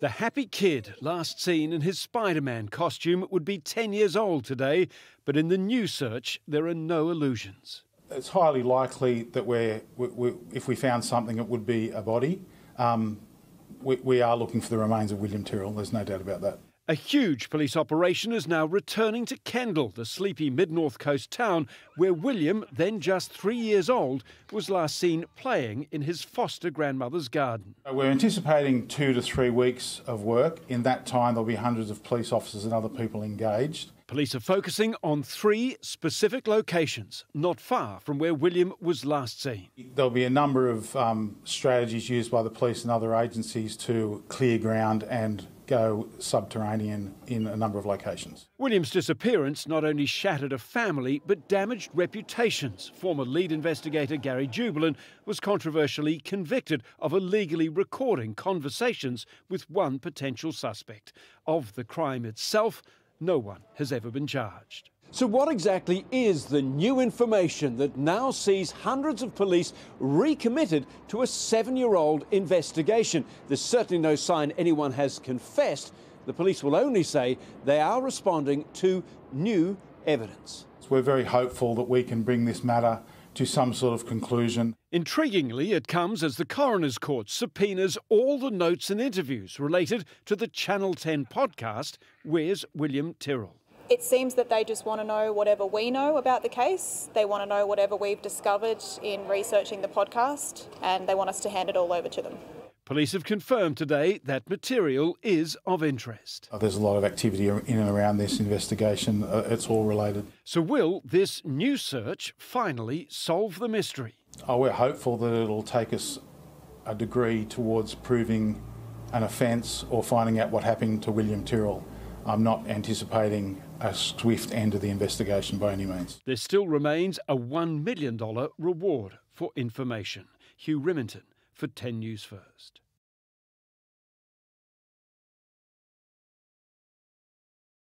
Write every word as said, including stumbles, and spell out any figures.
The happy kid, last seen in his Spider-Man costume, would be ten years old today, but in the new search, there are no illusions. It's highly likely that we're, we, we, if we found something, it would be a body. Um, we, we are looking for the remains of William Tyrrell, there's no doubt about that. A huge police operation is now returning to Kendal, the sleepy mid-north coast town where William, then just three years old, was last seen playing in his foster grandmother's garden. We're anticipating two to three weeks of work. In that time, there'll be hundreds of police officers and other people engaged. Police are focusing on three specific locations, not far from where William was last seen. There'll be a number of um, strategies used by the police and other agencies to clear ground and go subterranean in a number of locations. William's disappearance not only shattered a family but damaged reputations. Former lead investigator Gary Jubilant was controversially convicted of illegally recording conversations with one potential suspect. Of the crime itself, no one has ever been charged. So what exactly is the new information that now sees hundreds of police recommitted to a seven-year-old investigation? There's certainly no sign anyone has confessed. The police will only say they are responding to new evidence. We're very hopeful that we can bring this matter to some sort of conclusion. Intriguingly, it comes as the Coroner's Court subpoenas all the notes and interviews related to the Channel ten podcast, Where's William Tyrrell? It seems that they just want to know whatever we know about the case. They want to know whatever we've discovered in researching the podcast, and they want us to hand it all over to them. Police have confirmed today that material is of interest. There's a lot of activity in and around this investigation. Uh, it's all related. So will this new search finally solve the mystery? Oh, we're hopeful that it'll take us a degree towards proving an offence or finding out what happened to William Tyrrell. I'm not anticipating a swift end to the investigation by any means. There still remains a one million dollars reward for information. Hugh Rimmington for ten News First.